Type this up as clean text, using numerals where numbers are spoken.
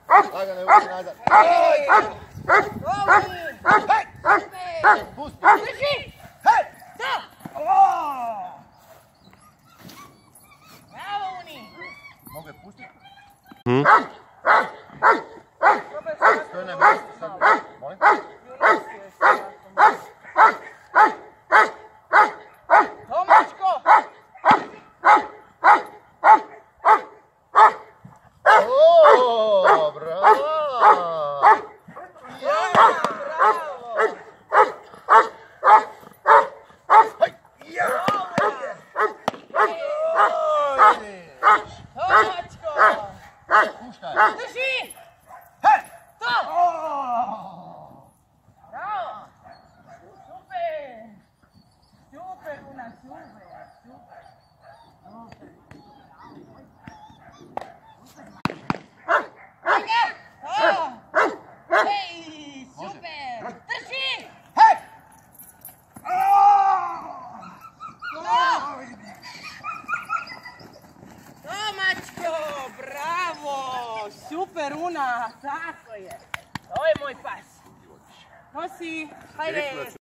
Lagano, evo se nazad. Pusti. Drži! To! Bravo, Uni! Mogu je pustiti? Probaj Stoji na mjestu sad. Molim? Tomačko! O, bravo! Tomačko! Puštaj! Drži! To! Bravo! Super! Super, Una, super! Super! Ajde! To! Ej, super! Drži! Tomačko, bravo! Super, Una, tako je. Ovo je moj pas. Nosi, hajde.